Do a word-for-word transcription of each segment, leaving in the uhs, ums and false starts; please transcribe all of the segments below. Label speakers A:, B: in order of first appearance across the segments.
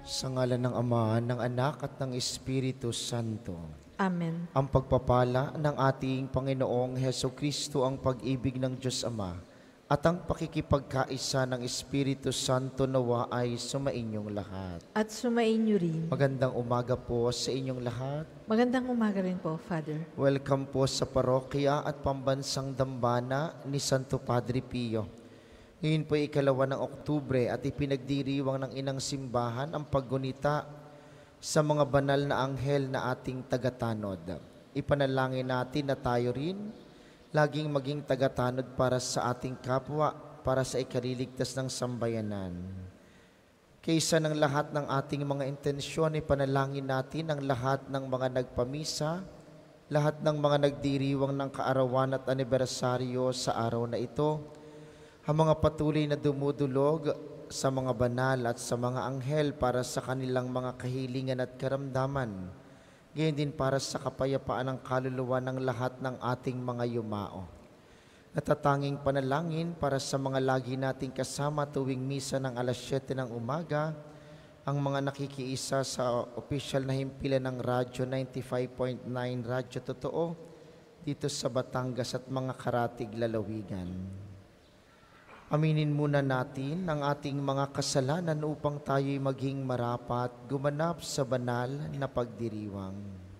A: Sa ngalan ng Ama, ng Anak at ng Espiritu Santo.
B: Amen.
A: Ang pagpapala ng ating Panginoong Hesukristo, ang pag-ibig ng Diyos Ama, at ang pakikipagkaisa ng Espiritu Santo nawa ay sumainyong lahat.
B: At sumainyo rin.
A: Magandang umaga po sa inyong lahat.
B: Magandang umaga rin po, Father.
A: Welcome po sa parokya at pambansang dambana ni Santo Padre Pio. Ngayon po ikalawa ng Oktubre at ipinagdiriwang ng Inang Simbahan ang paggunita sa mga banal na anghel na ating tagatanod. Ipanalangin natin na tayo rin laging maging tagatanod para sa ating kapwa, para sa ikaliligtas ng sambayanan. Kaysa ng lahat ng ating mga intensyon, ipanalangin natin ang lahat ng mga nagpamisa, lahat ng mga nagdiriwang ng kaarawan at anibersaryo sa araw na ito, ang mga patuloy na dumudulog sa mga banal at sa mga anghel para sa kanilang mga kahilingan at karamdaman, gayon din para sa kapayapaan ng kaluluwa ng lahat ng ating mga yumao. Natatanging panalangin para sa mga lagi nating kasama tuwing misa ng alas siyete ng umaga, ang mga nakikiisa sa opisyal na himpilan ng Radyo ninety-five point nine Radyo Totoo dito sa Batangas at mga karatig lalawigan. Aminin muna natin ang ating mga kasalanan upang tayo'y maging marapat, gumanap sa banal na pagdiriwang.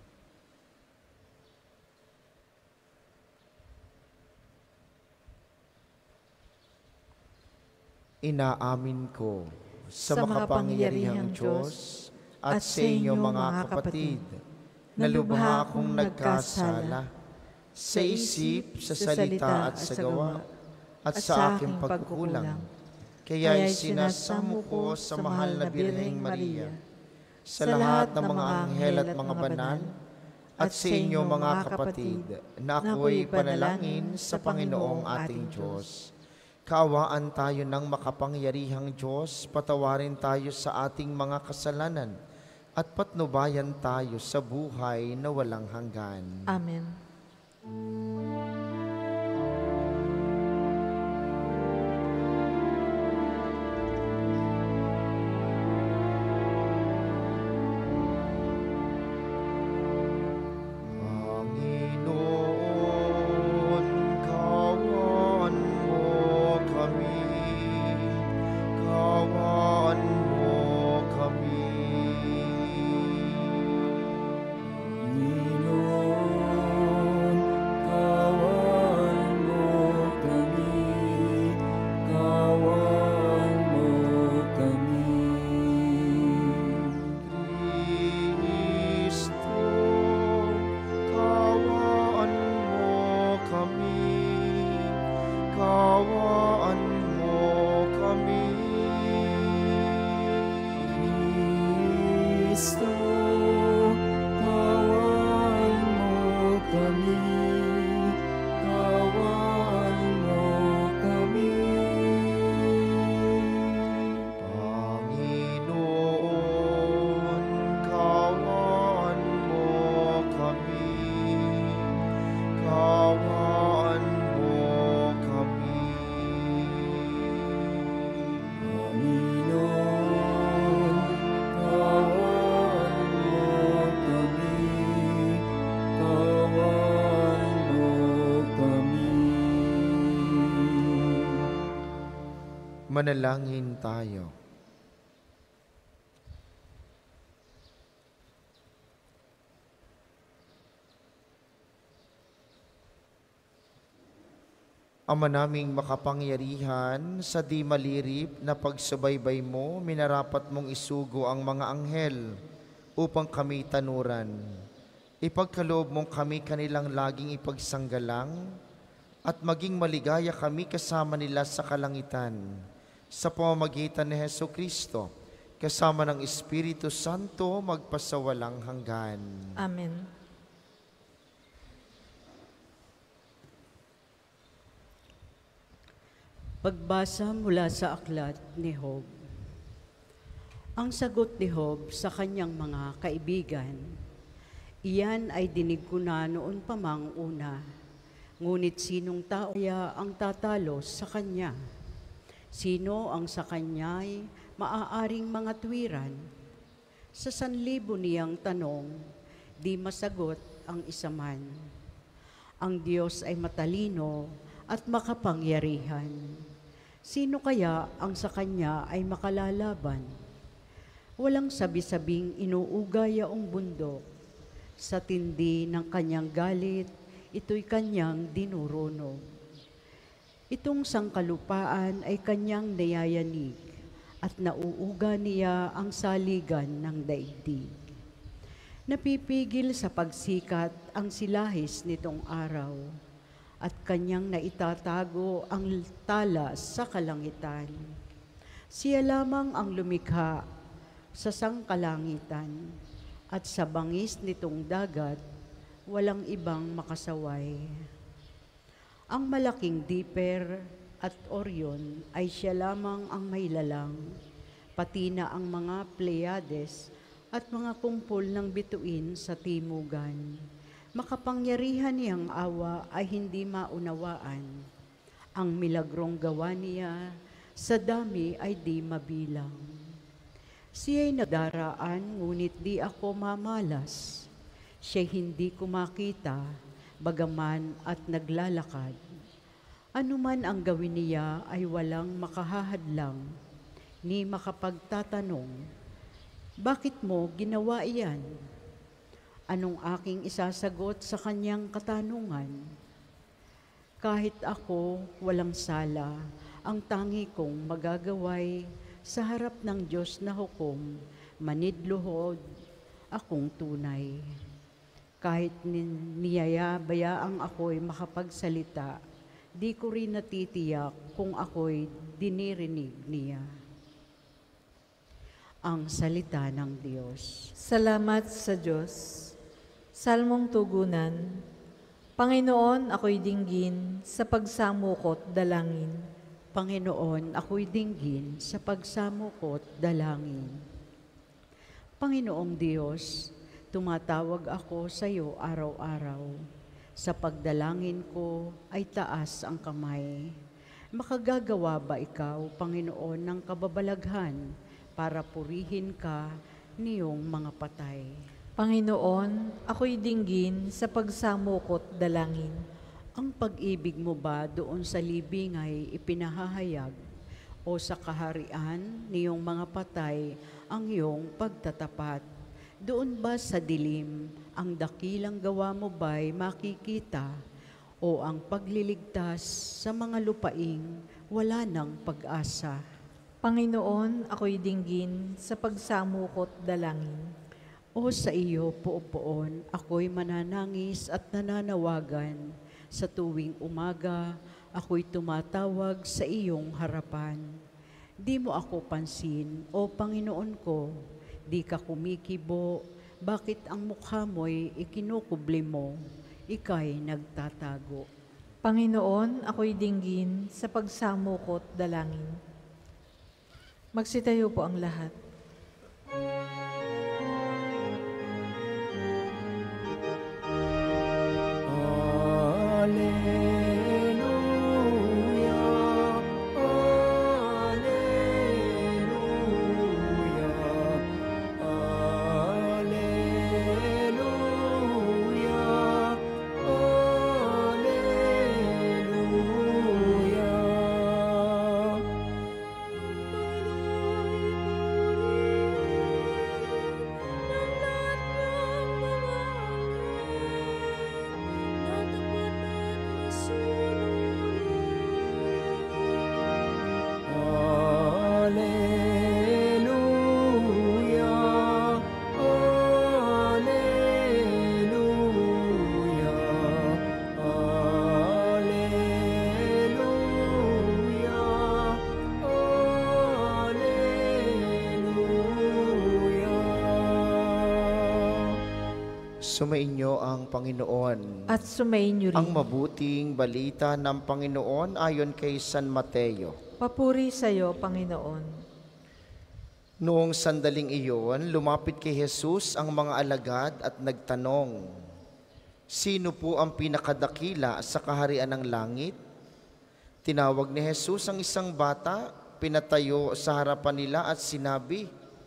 A: Inaamin ko sa, sa makapangyarihang Diyos at sa inyo mga kapatid, na lubha akong nagkasala sa isip, sa salita at sa gawa, at sa aking pagkukulang. Kaya'y sinasamo ko sa mahal na Birheng Maria, sa lahat ng mga anghel at mga banal, at sa inyo mga kapatid, na ako'y panalangin sa Panginoong ating Diyos. Kaawaan tayo ng makapangyarihang Diyos, patawarin tayo sa ating mga kasalanan, at patnubayan tayo sa buhay na walang hanggan.
B: Amen.
A: Manalangin tayo. Ama naming makapangyarihan, sa di malirip na pagsubaybay mo, minarapat mong isugo ang mga anghel upang kami tanuran. Ipagkaloob mong kami kanilang laging ipagsanggalang at maging maligaya kami kasama nila sa kalangitan. Sa pamamagitan ni Hesukristo, kasama ng Espiritu Santo, magpasawalang hanggan.
B: Amen.
C: Pagbasa mula sa aklat ni Job. Ang sagot ni Job sa kanyang mga kaibigan, iyan ay dinig ko na noon pa mang una, ngunit sinong tao kaya ang tatalo sa kanya? Sino ang sa kanya'y maaaring mga tuwiran? Sa sanlibo niyang tanong, di masagot ang isa man. Ang Diyos ay matalino at makapangyarihan. Sino kaya ang sa Kanya ay makalalaban? Walang sabi-sabing inuugaya ang bundok. Sa tindi ng Kanyang galit, ito'y Kanyang dinurunog. Itong sangkalupaan ay Kanyang nayayanig at nauuga niya ang saligan ng daigdig. Napipigil sa pagsikat ang silahis nitong araw at Kanyang naitatago ang talas sa kalangitan. Siya lamang ang lumikha sa sangkalangitan at sa bangis nitong dagat, walang ibang makasaway. Ang malaking Dipper at Orion ay siya lamang ang may lalang, pati na ang mga Pleiades at mga kumpol ng bituin sa timugan. Makapangyarihan niyang awa ay hindi maunawaan. Ang milagrong gawa niya sa dami ay di mabilang. Siya'y nadaraan, ngunit di ako mamalas. Siya'y hindi ko makita, bagaman at naglalakad. Ano man ang gawin niya ay walang makahahadlang, ni makapagtatanong, bakit mo ginawa iyan? Anong aking isasagot sa kanyang katanungan? Kahit ako walang sala, ang tangi kong magagaway sa harap ng Diyos na hukom, manidluhod akong tunay. Kahit niyayabayaang ako'y makapagsalita, di ko rin natitiyak kung ako'y dinirinig niya. Ang salita ng Diyos.
B: Salamat sa Diyos. Salmong tugunan. Panginoon, ako'y dinggin sa pagsamukot dalangin.
C: Panginoon, ako'y dinggin sa pagsamukot dalangin. Panginoong Diyos, tumatawag ako sa iyo araw-araw. Sa pagdalangin ko ay taas ang kamay. Makagagawa ba ikaw, Panginoon, ng kababalaghan para purihin ka niyong mga patay?
B: Panginoon, ako'y dinggin sa pagsamukot dalangin.
C: Ang pag-ibig mo ba doon sa libing ay ipinahahayag o sa kaharian niyong mga patay ang iyong pagtatapat? Doon ba sa dilim ang dakilang gawa mo ba'y makikita o ang pagliligtas sa mga lupaing wala ng pag-asa?
B: Panginoon, ako'y dinggin sa pagsamukot dalangin.
C: O sa iyo, Poopoon, ako'y mananangis at nananawagan. Sa tuwing umaga, ako'y tumatawag sa iyong harapan. Di mo ako pansin, O Panginoon ko, di ka kumikibo, bakit ang mukha mo'y ikinukubli mo, ika'y nagtatago.
B: Panginoon, ako'y dinggin sa pagsamukot dalangin. Magsitayo po ang lahat.
A: Sumainyo ang Panginoon.
B: At sumainyo rin.
A: Ang mabuting balita ng Panginoon ayon kay San Mateo.
B: Papuri sa iyo, Panginoon.
A: Noong sandaling iyon, lumapit kay Jesus ang mga alagad at nagtanong, sino po ang pinakadakila sa kaharian ng langit? Tinawag ni Jesus ang isang bata, pinatayo sa harapan nila at sinabi,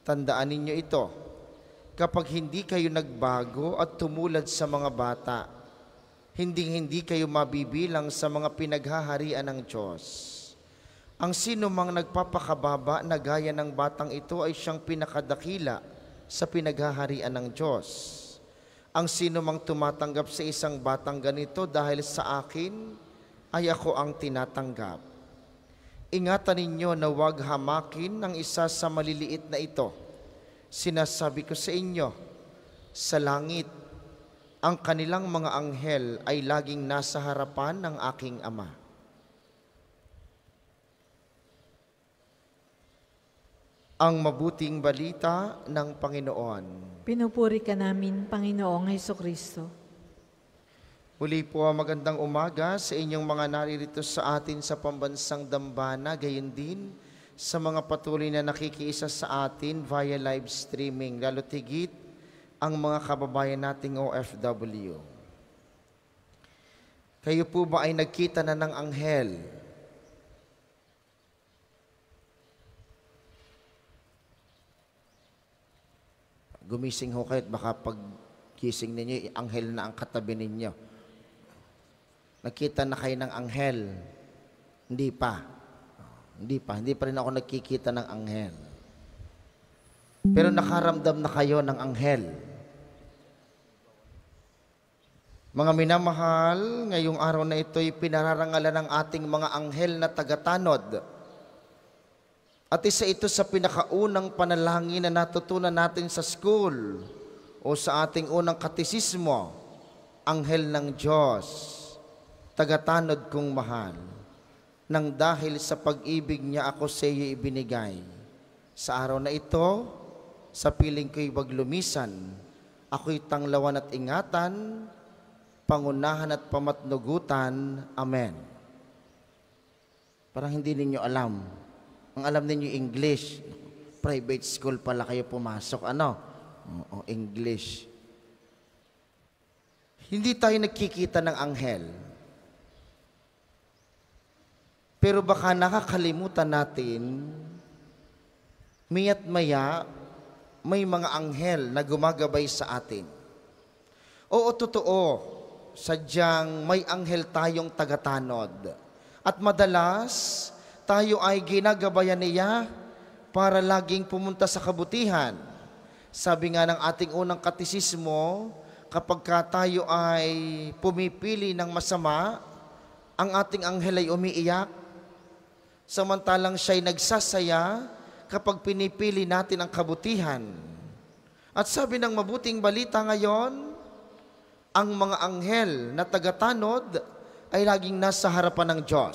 A: Tandaan ninyo ito, kapag hindi kayo nagbago at tumulad sa mga bata, hindi-hindi kayo mabibilang sa mga pinaghaharian ng Diyos. Ang sino mang nagpapakababa na gaya ng batang ito ay siyang pinakadakila sa pinaghaharian ng Diyos. Ang sino mang tumatanggap sa isang batang ganito dahil sa akin, ay ako ang tinatanggap. Ingatan ninyo na huwag hamakin ng isa sa maliliit na ito. Sinasabi ko sa inyo, sa langit, ang kanilang mga anghel ay laging nasa harapan ng aking Ama. Ang mabuting balita ng Panginoon.
B: Pinupuri ka namin, Panginoong Hesukristo.
A: Muli po magandang umaga sa inyong mga naririto sa atin sa pambansang dambana, gayon din sa mga patuloy na nakikiisa sa atin via live streaming, lalo tigit ang mga kababayan nating O F W. Kayo po ba ay nagkita na ng anghel? Gumising ho kayo at baka pag gising ninyo, anghel na ang katabi ninyo. Nakita na kayo ng anghel? Hindi pa. Hindi pa. Hindi pa rin ako nagkikita ng anghel. Pero nakaramdam na kayo ng anghel. Mga minamahal, ngayong araw na ito'y pinararangalan ng ating mga anghel na tagatanod. At isa ito sa pinakaunang panalangin na natutunan natin sa school o sa ating unang katisismo, anghel ng Diyos, tagatanod kong mahal, nang dahil sa pag-ibig niya ako sa iyo ibinigay. Sa araw na ito, sa piling ko'y wag lumisan, ako'y tanglawan at ingatan, pangunahan at pamatnugutan. Amen. Parang hindi ninyo alam. Ang alam ninyo English. Private school pala kayo pumasok. Ano? Oo, English. Hindi tayo nagkikita ng anghel. Pero baka nakakalimutan natin, miya't maya, may mga anghel na gumagabay sa atin. Oo, totoo, sadyang may anghel tayong tagatanod. At madalas, tayo ay ginagabayan niya para laging pumunta sa kabutihan. Sabi nga ng ating unang katisismo, kapag ka tayo ay pumipili ng masama, ang ating anghel ay umiiyak, samantalang siya'y nagsasaya kapag pinipili natin ang kabutihan. At sabi ng mabuting balita ngayon, ang mga anghel na tagatanod ay laging nasa harapan ng Diyos.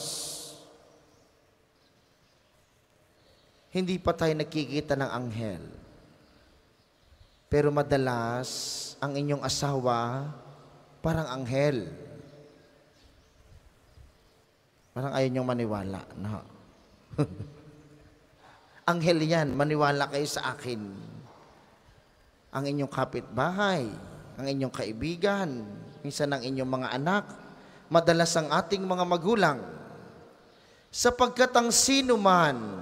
A: Hindi pa tayo nakikita ng anghel. Pero madalas, ang inyong asawa parang anghel. Parang ayaw niyong maniwala. No? Anghel yan, maniwala kayo sa akin. Ang inyong kapitbahay, ang inyong kaibigan, minsan ang inyong mga anak, madalas ang ating mga magulang. Sapagkat ang sino man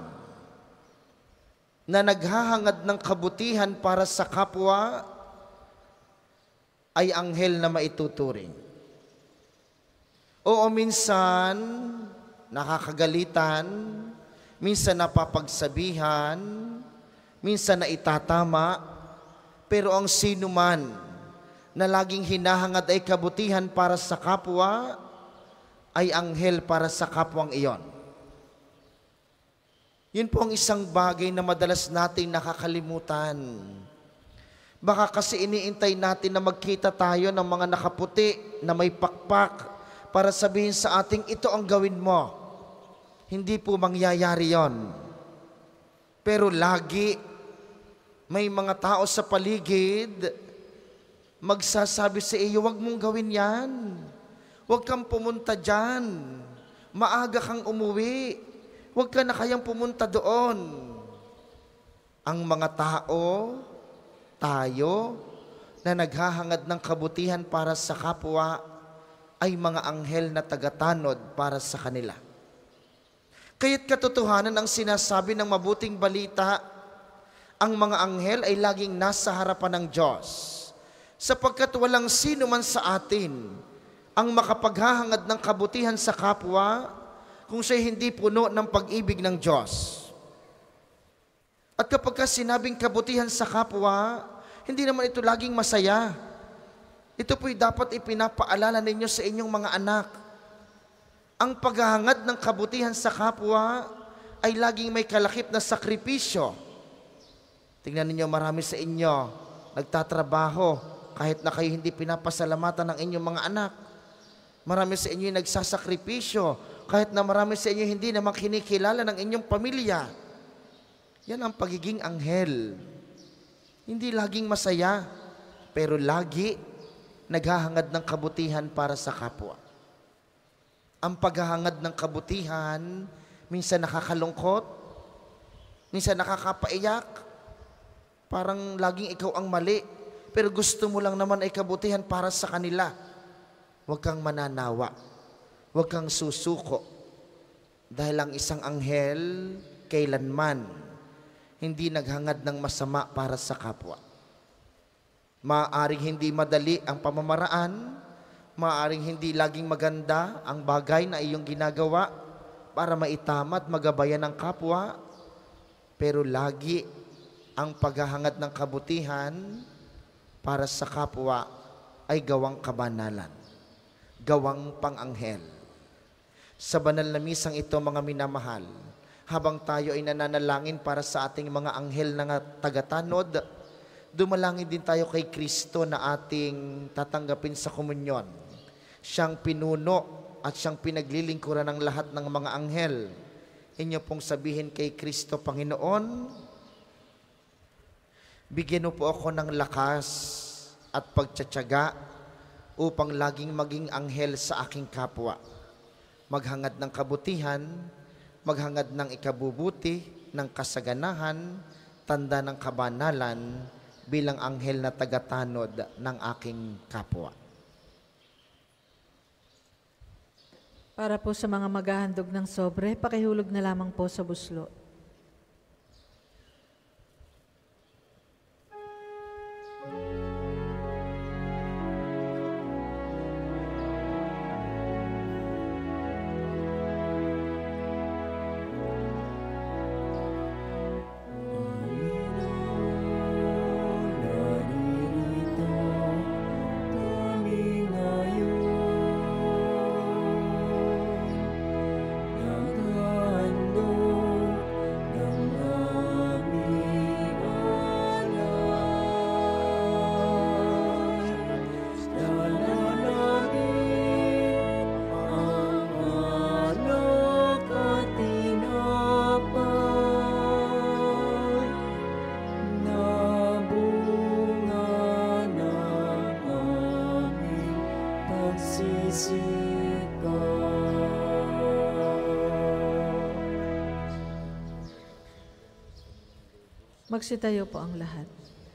A: na naghahangad ng kabutihan para sa kapwa ay anghel na maituturing. Oo, minsan nakakagalitan, minsan napapagsabihan, minsan na itatama, pero ang sino man na laging hinahangad ay kabutihan para sa kapwa, ay anghel para sa kapwang iyon. Yun po ang isang bagay na madalas natin nakakalimutan. Baka kasi iniintay natin na magkita tayo ng mga nakaputi na may pakpak para sabihin sa ating, ito ang gawin mo. Hindi po mangyayari yon. Pero lagi, may mga tao sa paligid, magsasabi sa iyo, huwag mong gawin yan. Huwag kang pumunta dyan. Maaga kang umuwi. Huwag ka na kayang pumunta doon. Ang mga tao, tayo, na naghahangad ng kabutihan para sa kapwa, ay mga anghel na tagatanod para sa kanila. Kaya't katotohanan ang sinasabi ng mabuting balita, Ang mga anghel ay laging nasa harapan ng Diyos, sapagkat walang sino man sa atin ang makapaghahangad ng kabutihan sa kapwa kung siya'y hindi puno ng pag-ibig ng Diyos. At kapag ka sinabing kabutihan sa kapwa, hindi naman ito laging masaya. Ito po'y dapat ipinapaalala ninyo sa inyong mga anak. Ang paghahangad ng kabutihan sa kapwa ay laging may kalakip na sakripisyo. Tingnan ninyo, marami sa inyo nagtatrabaho kahit na kayo hindi pinapasalamatan ng inyong mga anak. Marami sa inyo nagsasakripisyo kahit na marami sa inyo hindi naman kinikilala ng inyong pamilya. Yan ang pagiging anghel. Hindi laging masaya, pero lagi naghahangad ng kabutihan para sa kapwa. Ang paghahangad ng kabutihan, minsan nakakalungkot, minsan nakakapaiyak, parang laging ikaw ang mali, pero gusto mo lang naman ay kabutihan para sa kanila. Huwag kang mananawa, huwag kang susuko, dahil ang isang anghel kailanman hindi naghangad ng masama para sa kapwa. Maaaring hindi madali ang pamamaraan, maaaring hindi laging maganda ang bagay na iyong ginagawa para maitama at magabayan ng kapwa, pero lagi ang paghahangad ng kabutihan para sa kapwa ay gawang kabanalan, gawang panganghel. Sa banal na misang ito, mga minamahal, habang tayo ay nananalangin para sa ating mga anghel na tagatanod, dumalangin din tayo kay Kristo na ating tatanggapin sa komunyon. Siyang pinuno at siyang pinaglilingkuran ng lahat ng mga anghel. Inyo pong sabihin kay Kristo, Panginoon, bigyan mo po ako ng lakas at pagtsatsaga upang laging maging anghel sa aking kapwa. Maghangad ng kabutihan, maghangad ng ikabubuti, ng kasaganahan, tanda ng kabanalan bilang anghel na tagatanod ng aking kapwa.
B: Para po sa mga maghahandog ng sobre, pakihulog na lamang po sa buslo. Magsitayo po ang lahat.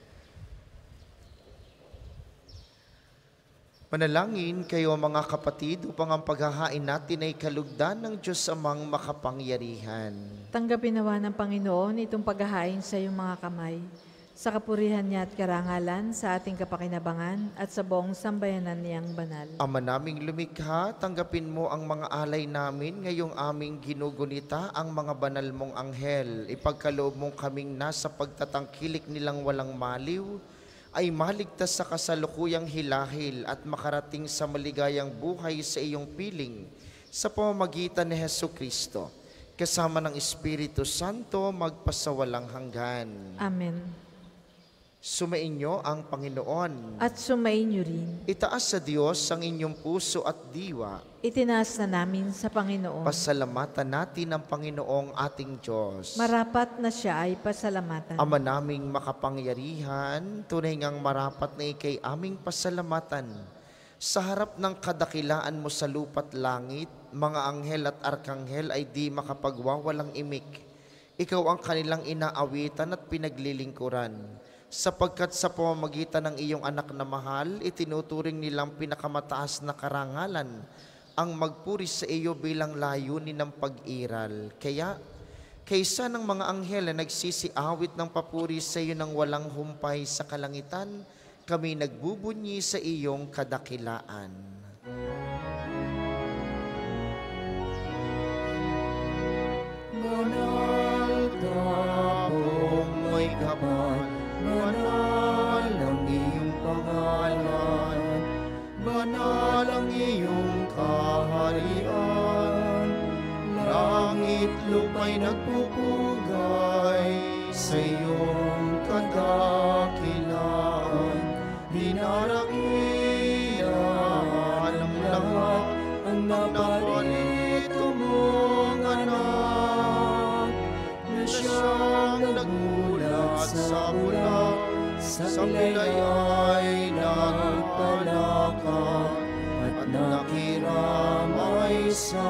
A: Manalangin kayo mga kapatid upang ang paghahain natin ay kalugdan ng Diyos Amang makapangyarihan.
B: Tanggapin nawa ng Panginoon itong paghahain sa iyong mga kamay, sa kapurihan niya at karangalan, sa ating kapakinabangan at sa buong sambayanan niyang banal.
A: Ama naming lumikha, tanggapin mo ang mga alay namin ngayong aming ginugunita ang mga banal mong anghel. Ipagkaloob mong kaming nasa pagtatangkilik nilang walang maliw, ay maligtas sa kasalukuyang hilahil at makarating sa maligayang buhay sa iyong piling sa pamamagitan ni Hesukristo, kasama ng Espiritu Santo, magpasawalang hanggan.
B: Amen.
A: Sumainyo ang Panginoon.
B: At sumainyo rin.
A: Itaas sa Diyos ang inyong puso at diwa.
B: Itinaas na namin sa Panginoon.
A: Pasalamatan natin ang Panginoong ating Diyos.
B: Marapat na siya ay pasalamatan.
A: Ama naming makapangyarihan, tunay ngang marapat na ikay aming pasalamatan. Sa harap ng kadakilaan mo sa lupa't langit, mga anghel at arkanghel ay di makapagwawalang imik. Ikaw ang kanilang inaawitan at pinaglilingkuran. Sapagkat sa pamamagitan ng iyong anak na mahal, itinuturing nilang pinakamataas na karangalan ang magpuri sa iyo bilang layunin ng pag-iral. Kaya, Kaysa ng mga anghel na nagsisiawit ng papuri sa iyo ng walang humpay sa kalangitan, kami nagbubunyi sa iyong kadakilaan. Banal ka pong may kapal, banal ang iyong pangalan, banal ang iyong kaharian. Langit lupa'y nagpupugay sa iyong kadakilaan. Dinarakilan ng lahat ang naparito mong anak, na siyang nagmulat sa mula, sa pilay ay nagpalakad at nakiramay sa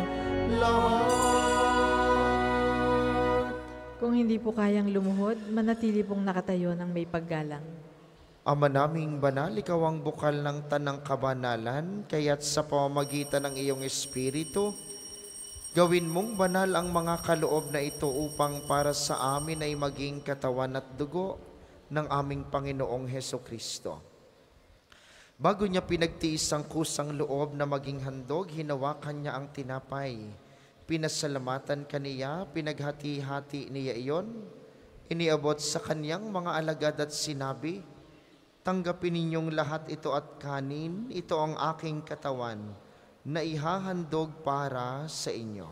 A: lahat.
B: Kung hindi po kayang lumuhod, manatili pong nakatayo ng may paggalang.
A: Ama naming banal, ikaw ang bukal ng tanang kabanalan, kaya't sa pamamagitan ng iyong Espiritu, gawin mong banal ang mga kaloob na ito upang para sa amin ay maging katawan at dugo ng aming Panginoong Hesukristo. Bago niya pinagtiis ang kusang loob na maging handog, hinawakan niya ang tinapay. Pinasalamatan kaniya, pinaghati-hati niya iyon, iniabot sa kaniyang mga alagad at sinabi, tanggapin ninyong lahat ito at kanin, ito ang aking katawan na ihahandog para sa inyo.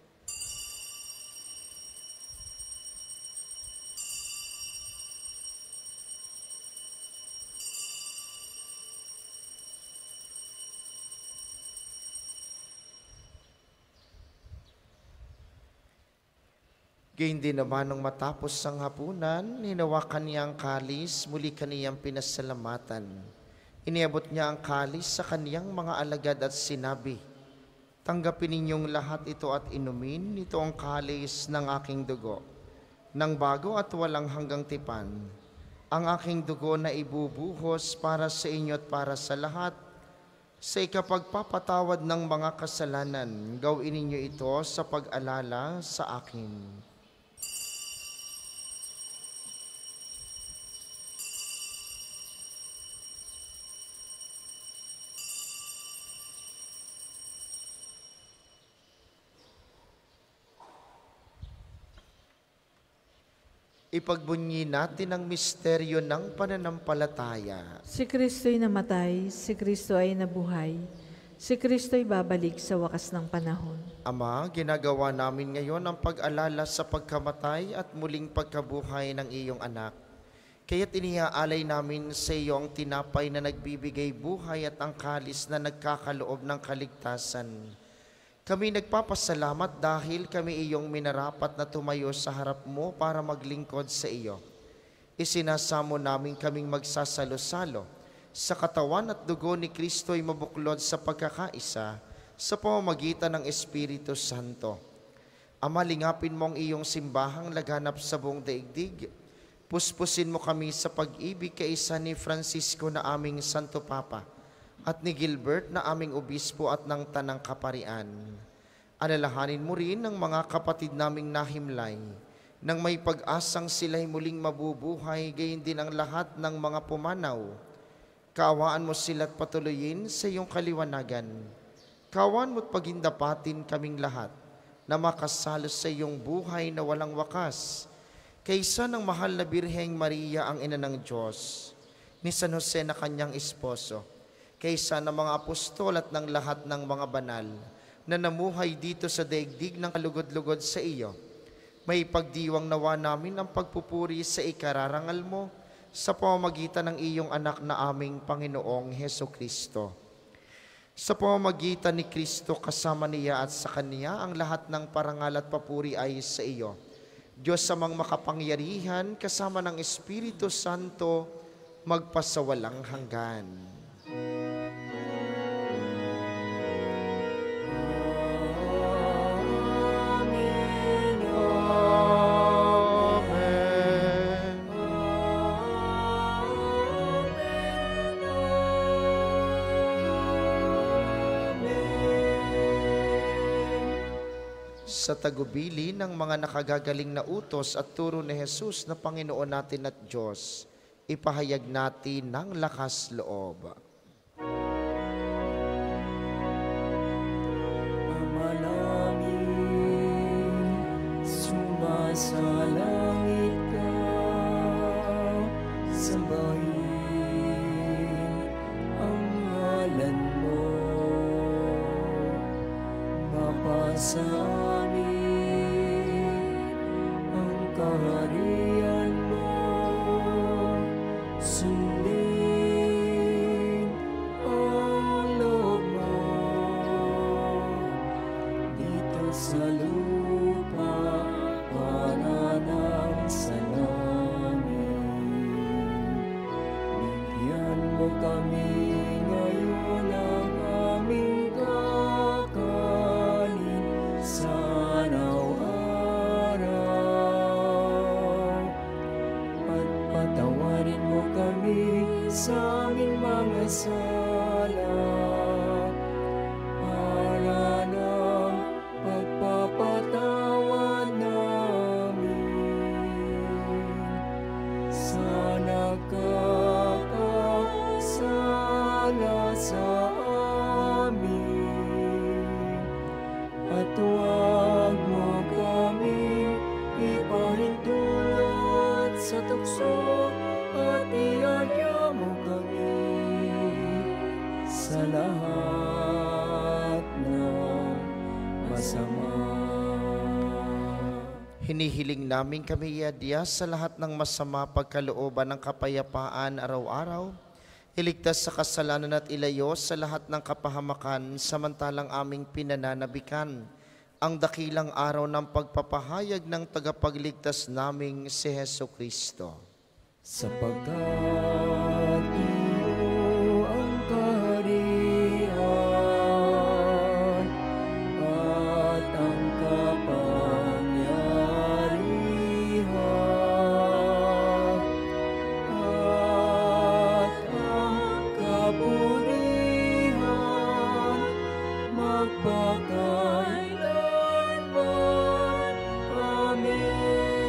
A: Gayun din naman nung matapos ang hapunan, hinawakan niya ang kalis, muli kaniyang pinasalamatan. Iniabot niya ang kalis sa kaniyang mga alagad at sinabi, tanggapin ninyong lahat ito at inumin, ito ang kalis ng aking dugo, ng bago at walang hanggang tipan. Ang aking dugo na ibubuhos para sa inyo at para sa lahat, sa ikapagpapatawad ng mga kasalanan, gawin ninyo ito sa pag-alala sa akin. Ipagbunyi natin ang misteryo ng pananampalataya.
B: Si Kristo'y namatay, si Kristo ay nabuhay, si Kristo'y babalik sa wakas ng panahon.
A: Ama, ginagawa namin ngayon ang pag-alala sa pagkamatay at muling pagkabuhay ng iyong anak. Kaya't iniaalay namin sa iyo ang tinapay na nagbibigay buhay at ang kalis na nagkakaloob ng kaligtasan. Kami nagpapasalamat dahil kami iyong minarapat na tumayo sa harap mo para maglingkod sa iyo. Isinasamo namin kaming magsasalo-salo sa katawan at dugo ni Kristo'y mabuklod sa pagkakaisa sa pamamagitan ng Espiritu Santo. Ama, lingapin mo ang iyong simbahang laganap sa buong daigdig. Puspusin mo kami sa pag-ibig kaisa ni Francisco na aming Santo Papa at ni Gilbert na aming obispo at ng Tanang Kaparian. Alalahanin mo rin ang mga kapatid naming nahimlay, nang may pag-asang sila'y muling mabubuhay, gayon din ang lahat ng mga pumanaw. Kaawaan mo sila't patuloyin sa iyong kaliwanagan. Kaawaan mo't pagindapatin kaming lahat na makasalo sa iyong buhay na walang wakas, kaysa ng mahal na Birheng Maria ang ina ng Diyos, ni San Jose na kanyang esposo, kaysa ng mga apostol at ng lahat ng mga banal na namuhay dito sa daigdig ng kalugod-lugod sa iyo. May pagdiwang nawa namin ang pagpupuri sa ikararangal mo sa pamamagitan ng iyong anak na aming Panginoong Hesukristo. Sa pamamagitan ni Kristo kasama niya at sa Kanya ang lahat ng parangal at papuri ay sa iyo. Diyos amang makapangyarihan kasama ng Espiritu Santo magpasawalang hanggan. Sa tagubili ng mga nakagagaling na utos at turo ni Jesus na Panginoon natin at Diyos, ipahayag natin ng lakas loob.
D: Ama namin, sumasalangit ka, sambahin ang ngalan mo, mapasa amin ang kaharian mo, sundin ang loob mo dito sa lupa para nang sa langit. Bigyan mo kami ngayon ng aming kakanin sa araw-araw, at patawarin mo kami sa aming mga sala, para ng pagpapatawad namin sa nakakasala sa amin. At huwag mo kami ipahintulot sa tukso, at iadya mo kami sa lahat ng masama.
A: Hinihiling namin kami iadya sa lahat ng masama pagkalooban ng kapayapaan araw-araw, iligtas sa kasalanan at ilayo sa lahat ng kapahamakan, samantalang aming pinananabikan ang dakilang araw ng pagpapahayag ng tagapagligtas naming si Heso Kristo.
D: Sapagkat iyo ang kaharian at ang kapangyarihan at ang kapurihan magpakailanman. Amen.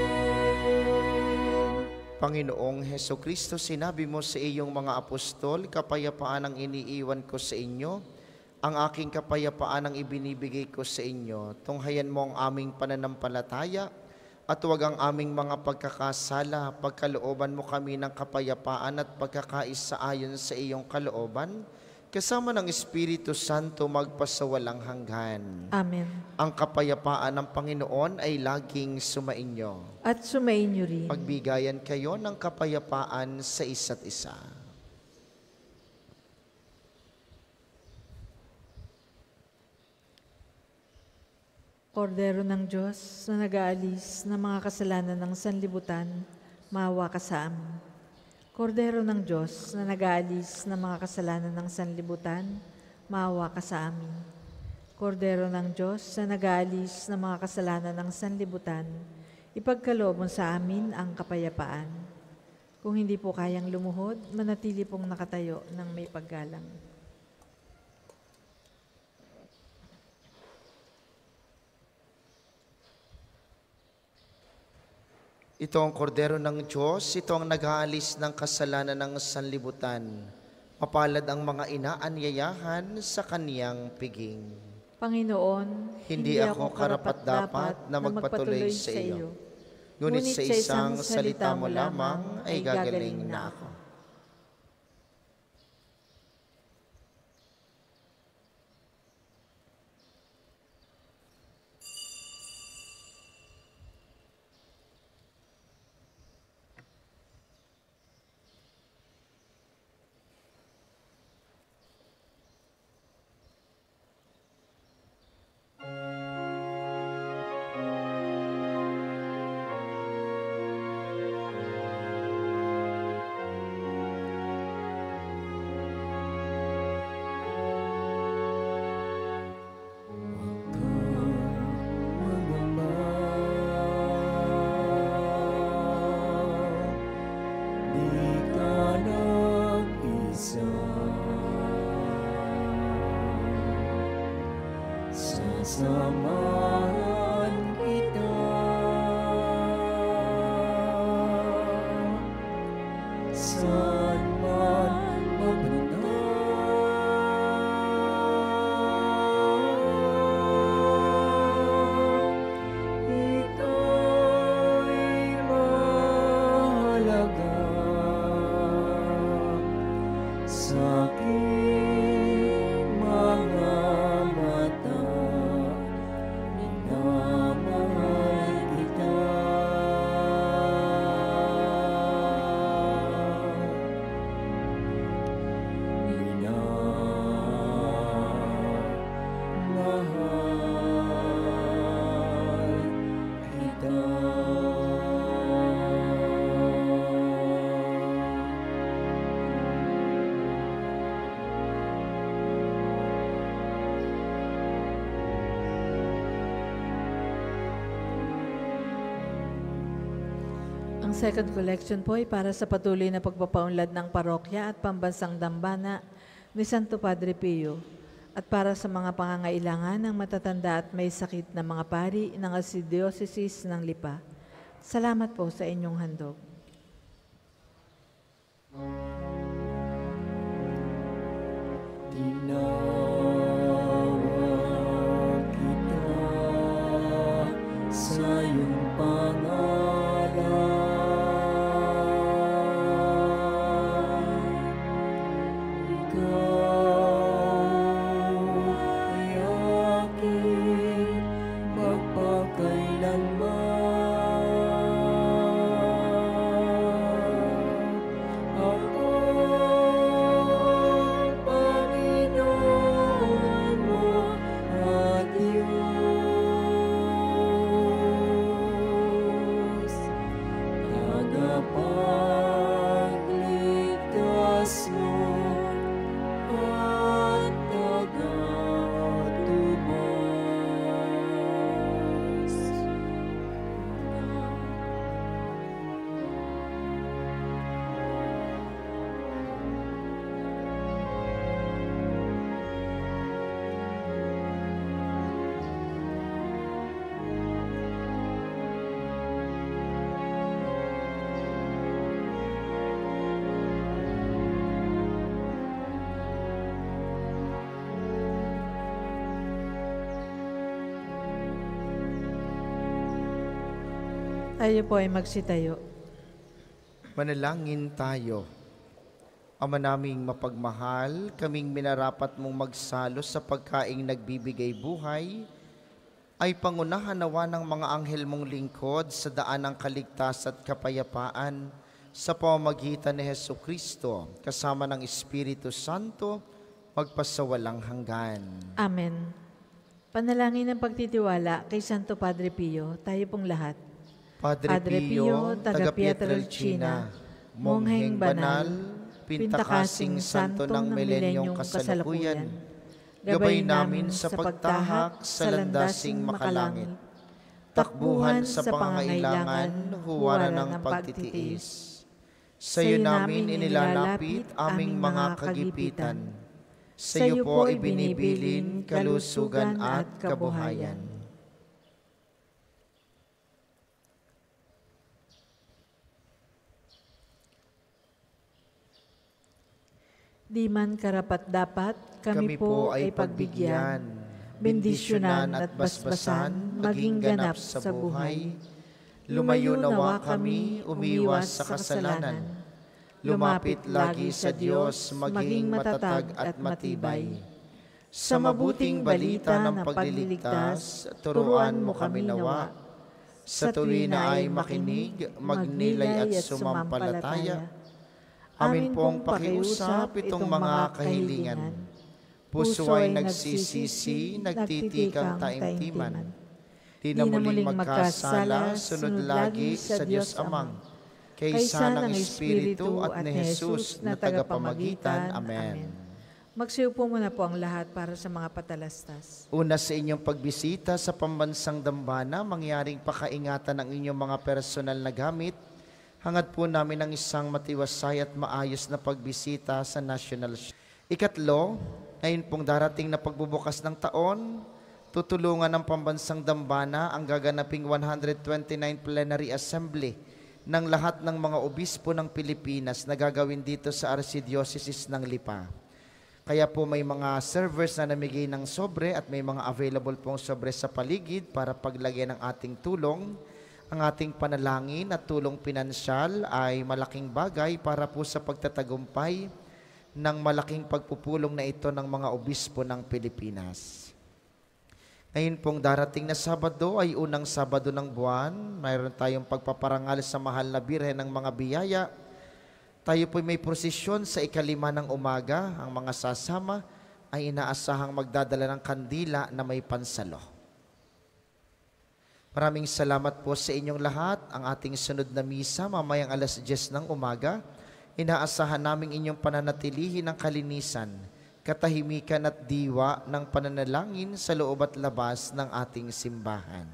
A: Panginoong Heso Kristo, sinabi mo sa iyong mga apostol, kapayapaan ang iniiwan ko sa inyo, ang aking kapayapaan ang ibinibigay ko sa inyo. Tunghayan mo ang aming pananampalataya at huwag ang aming mga pagkakasala. Pagkalooban mo kami ng kapayapaan at pagkakaisa ayon sa iyong kalooban, kasama ng Espiritu Santo magpasawalang hanggan.
B: Amen.
A: Ang kapayapaan ng Panginoon ay laging sumainyo.
B: At sumainyo rin.
A: Pagbigayan kayo ng kapayapaan sa isa't isa.
B: Kordero ng Diyos na nag-aalis ng mga kasalanan ng sanlibutan, maawa ka sa amin. Kordero ng Diyos na nag-aalis ng mga kasalanan ng sanlibutan, maawa ka sa amin. Kordero ng Diyos na nag-aalis ng mga kasalanan ng sanlibutan, ipagkaloob mo sa amin ang kapayapaan. Kung hindi po kayang lumuhod, manatili pong nakatayo ng may paggalang.
A: Ito ang kordero ng Diyos, ito ang nag-aalis ng kasalanan ng sanlibutan. Mapalad ang mga inaanyayahan sa kaniyang piging.
B: Panginoon,
A: Hindi ako karapat-dapat na magpatuloy sa iyo. Ngunit sa isang salita mo lamang ay gagaling na ako.
D: Samahan saan man mapunta. Ika'y mahalaga sa aking mga mata. Minamahal kita. Minamahal kita.
B: Ang second collection po ay para sa patuloy na pagpapaunlad ng parokya at pambansang dambana ni Santo Padre Pio at para sa mga pangangailangan ng matatanda at may sakit na mga pari ng Archdiocese ng Lipa. Salamat po sa inyong handog.
D: Tinawag kita sa iyong pangalan. Ikaw ay aking magpakailanman. Ako Panginoon mo at Diyos, tagapagligtas mo at tagatubos.
B: Tayo po ay magsitayo.
A: Manalangin tayo. Ama naming mapagmahal, kaming minarapat mong magsalo sa pagkaing nagbibigay buhay, ay pangunahan nawa ng mga anghel mong lingkod sa daan ng kaligtas at kapayapaan sa pamamagitan ni Hesukristo, kasama ng Espiritu Santo, magpasawalang hanggan.
B: Amen. Panalangin ng pagtitiwala kay Santo Padre Pio, tayo pong lahat.
A: Padre,
B: Padre Pio, taga Pietrelcina, mongheng banal, pintakasing santo ng milenyong kasalukuyan, gabay namin sa pagtahak sa landasing makalangit, takbuhan sa pangangailangan, huwaran ng pagtitiis.
A: Sa iyo namin inilalapit aming mga kagipitan. Sa iyo po ibinibilin kalusugan at kabuhayan.
B: Di man karapat-dapat, kami,
A: Kami po ay
B: pagbigyan,
A: pagbigyan,
B: bendisyonan at basbasan, maging ganap sa buhay. Lumayo nawa kami, umiwas sa kasalanan. Lumapit lagi sa Diyos, maging matatag at matibay. Sa mabuting balita ng pagliligtas, turuan mo kami nawa. Sa tuwi na ay makinig, magnilay at sumampalataya. Amin pong pakiusap itong mga kahilingan. Puso ay nagsisisi, nagtitikang taimtiman. Di na muling magkasala, sunod lagi sa Diyos Amang. Kaysa ng Espiritu at ni Jesus na tagapamagitan. Amen. Magsiupo muna po ang lahat para sa mga patalastas.
A: Una sa inyong pagbisita sa pambansang dambana, mangyaring pakaingatan ng inyong mga personal na gamit. Hangad po namin ang isang matiwasay at maayos na pagbisita sa National. Ikatlo, ngayon pong darating na pagbubukas ng taon, tutulungan ng pambansang dambana ang gaganaping one hundred twenty-ninth Plenary Assembly ng lahat ng mga obispo ng Pilipinas na gagawin dito sa Archdiocese ng Lipa. Kaya po may mga servers na namigay ng sobre at may mga available pong sobre sa paligid para paglagyan ng ating tulong. Ang ating panalangin at tulong pinansyal ay malaking bagay para po sa pagtatagumpay ng malaking pagpupulong na ito ng mga obispo ng Pilipinas. Ngayon pong darating na Sabado ay unang Sabado ng buwan. Mayroon tayong pagpaparangal sa mahal na Birhen ng mga biyaya. Tayo po may prosesyon sa ikalima ng umaga. Ang mga sasama ay inaasahang magdadala ng kandila na may pansalo. Maraming salamat po sa inyong lahat. Ang ating sunod na misa mamayang alas diyes ng umaga. Inaasahan namin inyong pananatilihin ng kalinisan, katahimikan at diwa ng pananalangin sa loob at labas ng ating simbahan.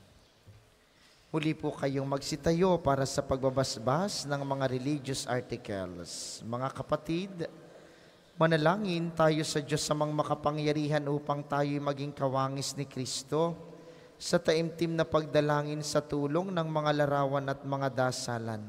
A: Muli po kayong magsitayo para sa pagbabasbas ng mga religious articles. Mga kapatid, manalangin tayo sa Diyos sa mga makapangyarihan upang tayo'y maging kawangis ni Kristo sa taimtim na pagdalangin sa tulong ng mga larawan at mga dasalan.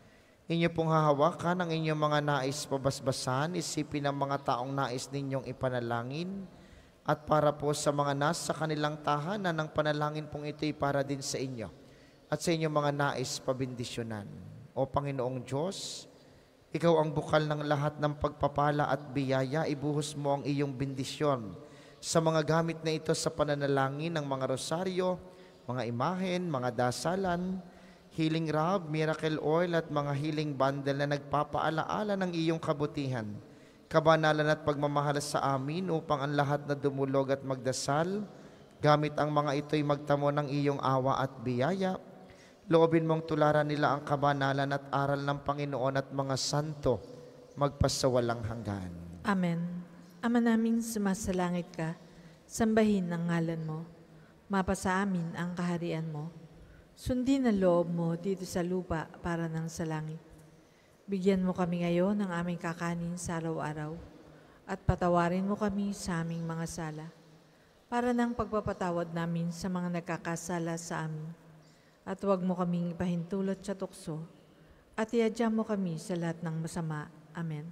A: Inyo pong hahawakan ang inyong mga nais pabasbasan, isipin ang mga taong nais ninyong ipanalangin, at para po sa mga nasa kanilang tahanan, ang panalangin pong ito'y para din sa inyo at sa inyong mga nais pabindisyonan. O Panginoong Diyos, Ikaw ang bukal ng lahat ng pagpapala at biyaya, ibuhos mo ang iyong bindisyon sa mga gamit na ito sa pananalangin ng mga rosaryo, mga imahen, mga dasalan, healing rub, miracle oil at mga healing bundle na nagpapaalaala ng iyong kabutihan, kabanalan at pagmamahal sa amin upang ang lahat na dumulog at magdasal, gamit ang mga ito'y magtamo ng iyong awa at biyaya. Loobin mong tularan nila ang kabanalan at aral ng Panginoon at mga santo, magpasawalang hanggan.
B: Amen. Ama namin sumasalangit ka, sambahin ang ngalan mo. Mapasa amin ang kaharian mo. Sundin ang loob mo dito sa lupa para ng sa langit. Bigyan mo kami ngayon ng aming kakanin sa araw-araw at patawarin mo kami sa aming mga sala para ng pagpapatawad namin sa mga nagkakasala sa amin. At huwag mo kaming ipahintulot sa tukso at iadya mo kami sa lahat ng masama. Amen.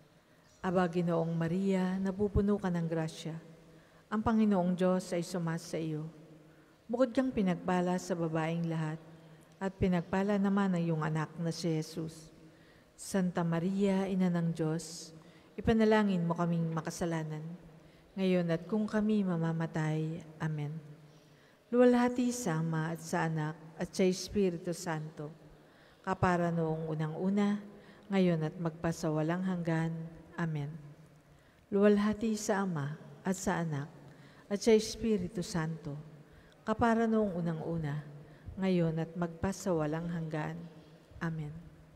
B: Aba, Ginoong Maria, napupuno ka ng grasya. Ang Panginoong Diyos ay sumasa iyo. Bukod kang pinagpala sa babaeng lahat, at pinagpala naman ang iyong anak na si Jesus. Santa Maria, Ina ng Diyos, ipanalangin mo kaming makasalanan, ngayon at kung kami mamamatay. Amen. Luwalhati sa Ama at sa Anak at sa Espiritu Santo, kapara noong unang-una, ngayon at magpasawalang hanggan. Amen. Luwalhati sa Ama at sa Anak at sa Espiritu Santo, kapara noong unang-una, ngayon at magpasawalang hanggan. Amen.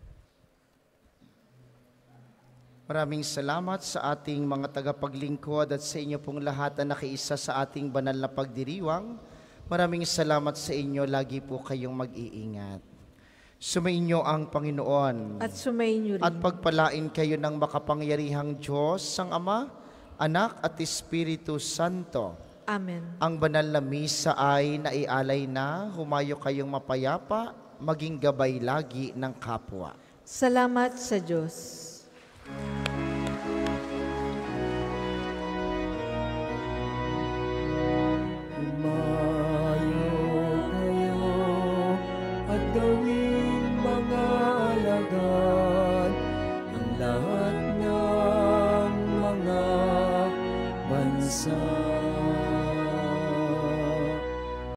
A: Maraming salamat sa ating mga tagapaglingkod at sa inyo pong lahat na nakiisa sa ating banal na pagdiriwang. Maraming salamat sa inyo, lagi po kayong mag-iingat. Sumainyo ang Panginoon
B: At sumainyo rin.
A: at pagpalain kayo ng makapangyarihang Diyos, ang Ama, Anak at Espiritu Santo.
B: Amen.
A: Ang banal na misa ay naialay na, humayo kayong mapayapa, maging gabay lagi ng kapwa.
B: Salamat sa Diyos.